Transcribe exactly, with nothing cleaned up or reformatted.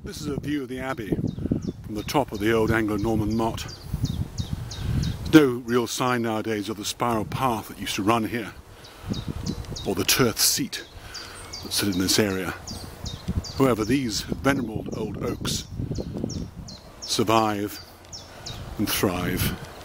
This is a view of the Abbey from the top of the old Anglo-Norman motte. There's no real sign nowadays of the spiral path that used to run here, or the turf seat that sit in this area. However, these venerable old oaks survive and thrive.